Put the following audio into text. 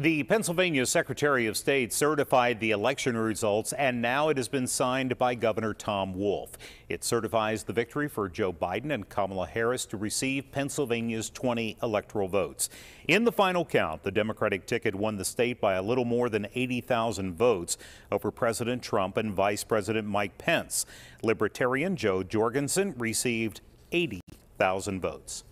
The Pennsylvania Secretary of State certified the election results, and now it has been signed by Governor Tom Wolf. It certifies the victory for Joe Biden and Kamala Harris to receive Pennsylvania's 20 electoral votes. In the final count, the Democratic ticket won the state by a little more than 80,000 votes over President Trump and Vice President Mike Pence. Libertarian Joe Jorgensen received 80,000 votes.